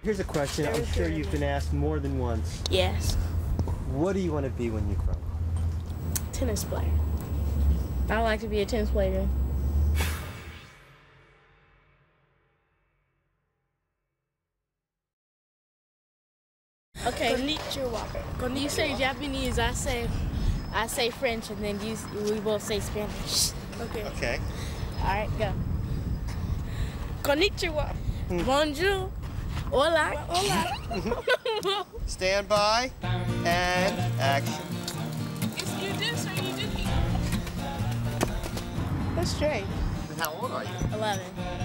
Here's a question I'm sure you've been asked more than once. Yes. What do you want to be when you grow up? Tennis player. I would like to be a tennis player. Okay. When you say Japanese, I say French, and then we both say Spanish. Okay. Okay. All right, go. Konnichiwa. Bonjour. Hola. Hola. Stand by and action. Is you this or you did eat? That's straight. And how old are you? 11.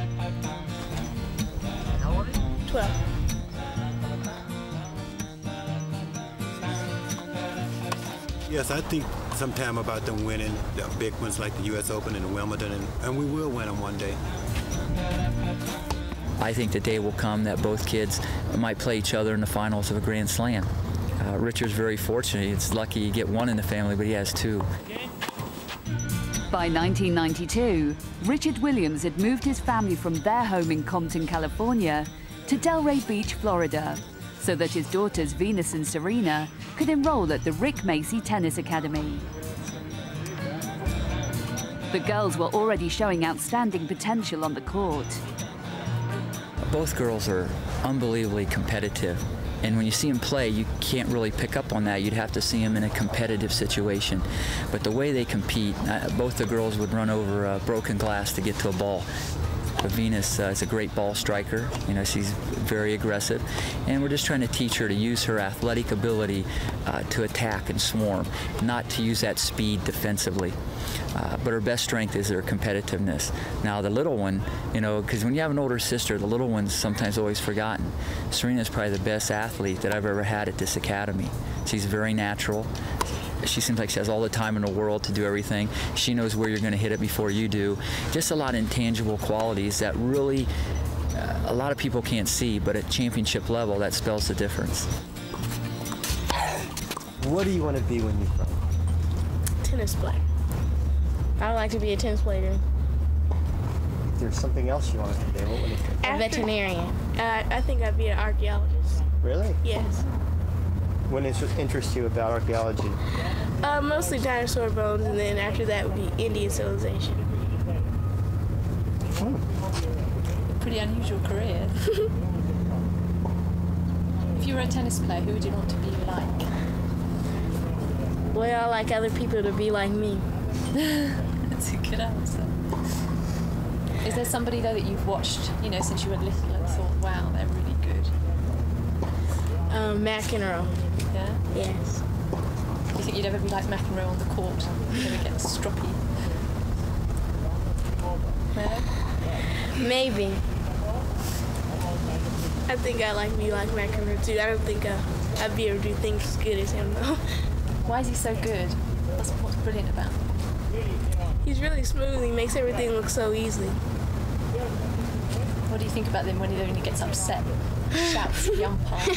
And how old are you? 12. Yes, I think sometime about them winning the big ones like the U.S. Open and the Wimbledon, and we will win them one day. I think the day will come that both kids might play each other in the finals of a Grand Slam. Richard's very fortunate. It's lucky you get one in the family, but he has two. By 1992, Richard Williams had moved his family from their home in Compton, California, to Delray Beach, Florida, so that his daughters Venus and Serena could enroll at the Rick Macy Tennis Academy. The girls were already showing outstanding potential on the court. Both girls are unbelievably competitive. And when you see them play, you can't really pick up on that. You'd have to see them in a competitive situation. But the way they compete, both the girls would run over broken glass to get to a ball. But Venus is a great ball striker. You know, she's very aggressive. And we're just trying to teach her to use her athletic ability to attack and swarm, not to use that speed defensively. But her best strength is her competitiveness. Now the little one, you know, because when you have an older sister, the little one's sometimes always forgotten. Serena's probably the best athlete that I've ever had at this academy. She's very natural. She seems like she has all the time in the world to do everything. She knows where you're going to hit it before you do. Just a lot of intangible qualities that really a lot of people can't see, but at championship level, that spells the difference. What do you want to be when you grow up? Tennis player. I would like to be a tennis player. If there's something else you want to be, what would it be? A veterinarian. I think I'd be an archaeologist. Really? Yes. What interests you about archaeology? Mostly dinosaur bones, and then after that would be Indian civilization. Pretty unusual career. If you were a tennis player, who would you want to be like? Well, I like other people to be like me. That's a good answer. Is there somebody, though, that you've watched, you know, since you were little and thought, wow, they're really good? McEnroe. Yeah? Yes. Do you think you'd ever be like McEnroe on the court? You'd ever get stroppy? No? Maybe. I think I like me like McEnroe too. I don't think I'd be able to do things as good as him though. Why is he so good? What's brilliant about him? He's really smooth. He makes everything look so easy. What do you think about him when he gets upset? Shouts at the umpire.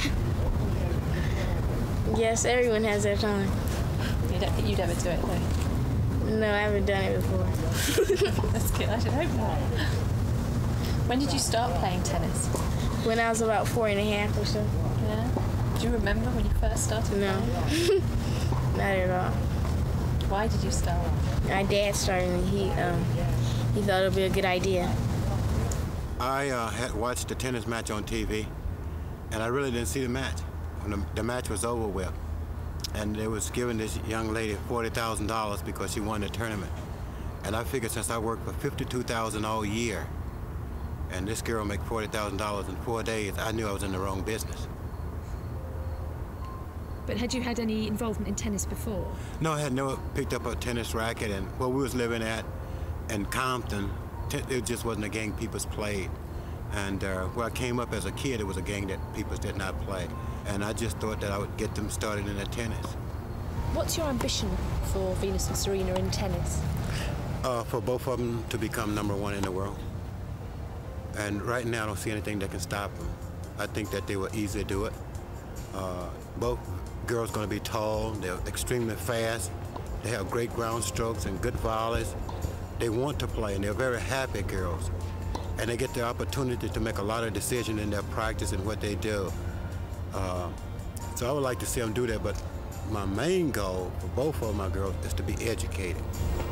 Yes, everyone has their time. You don't think you'd ever do it though? No, I haven't done it before. That's good. I should hope not. When did you start playing tennis? When I was about 4.5 or so. Yeah. Do you remember when you first started? No. Not at all. Why did you start? My dad started and he thought it would be a good idea. I had watched the tennis match on TV, and I really didn't see the match. When the match was over with, and they was giving this young lady $40,000 because she won the tournament. And I figured since I worked for $52,000 all year, and this girl make $40,000 in 4 days, I knew I was in the wrong business. But had you had any involvement in tennis before? No, I had never picked up a tennis racket, and where we was living at in Compton, it just wasn't a game people played. And where I came up as a kid, it was a game that people did not play. And I just thought that I would get them started in the tennis. What's your ambition for Venus and Serena in tennis? For both of them to become #1 in the world. And right now, I don't see anything that can stop them. I think that they will easily do it. Both girls are going to be tall, they're extremely fast, they have great ground strokes and good volleys. They want to play, and they're very happy girls. and they get the opportunity to make a lot of decisions in their practice and what they do. So I would like to see them do that, but my main goal for both of my girls is to be educated.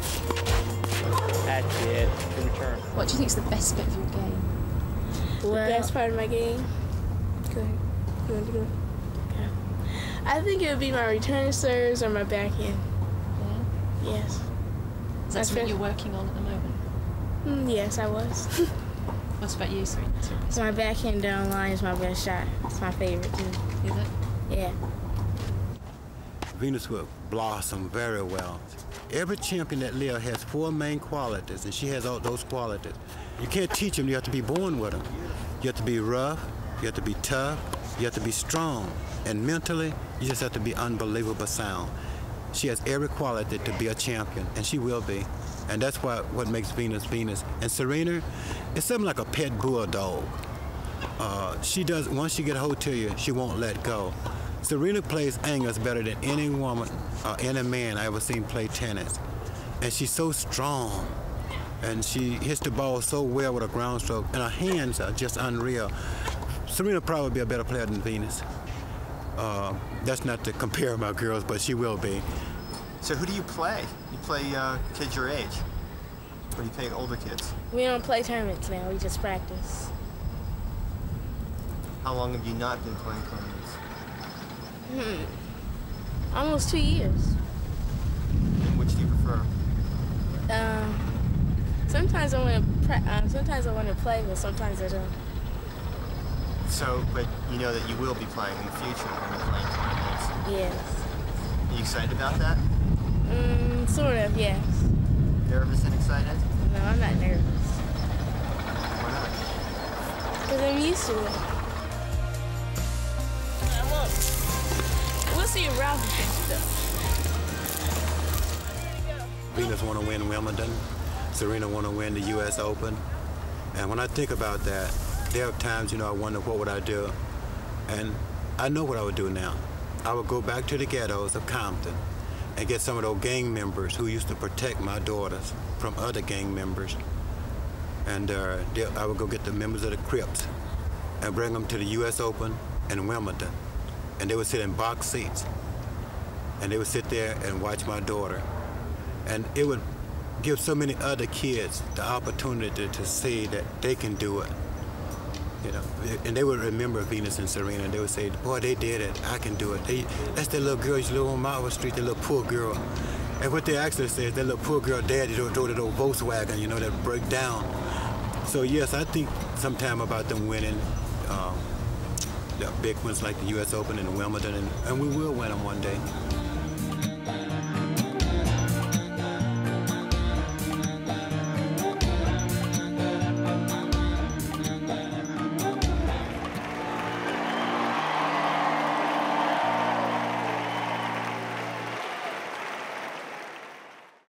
That's it. Good return. What do you think is the best bit of your game? The best part of my game? Go ahead. You want to go? Okay. I think it would be my return serves or my backhand. Yeah? Yes. Is that something you're working on at the moment? Yes, I was. What about you, Serena? My backhand down line is my best shot. It's my favorite too. Is it? Yeah. Venus will blossom very well. Every champion that lives has 4 main qualities, and she has all those qualities. You can't teach them, you have to be born with them. You have to be rough, you have to be tough, you have to be strong, and mentally, you just have to be unbelievable sound. She has every quality to be a champion, and she will be. And that's what makes Venus Venus. And Serena, it's something like a pet bulldog. She does, once she get a hold to you, she won't let go. Serena plays angles better than any woman or any man I ever seen play tennis. And she's so strong. And she hits the ball so well with a ground stroke. And her hands are just unreal. Serena probably be a better player than Venus. That's not to compare my girls, but she will be. So who do you play? You play kids your age? Or do you play older kids? We don't play tournaments now. We just practice. How long have you not been playing tournaments? Almost 2 years. And which do you prefer? Sometimes I want to play, but sometimes I don't. So, but you know that you will be playing in the future when you're playing tournaments. Yes. Are you excited about that? Sort of, yes. Nervous and excited? No, I'm not nervous. Why not? Because I'm used to it. We'll see if Ralph can stuff. Venus want to win Wimbledon. Serena want to win the U.S. Open. And when I think about that, there are times, I wonder what would I do. And I know what I would do now. I would go back to the ghettos of Compton and get some of those gang members who used to protect my daughters from other gang members. And I would go get the members of the Crips and bring them to the U.S. Open and Wimbledon. And they would sit in box seats. And they would sit there and watch my daughter. And it would give so many other kids the opportunity to see that they can do it. And they would remember Venus and Serena, and they would say, boy, they did it, I can do it. That's that little girl used to live on Marvel Street, that little poor girl. And what they actually say is that little poor girl daddy drove that old Volkswagen, that broke down. So yes, I think sometime about them winning the big ones like the U.S. Open and Wimbledon, and we will win them one day.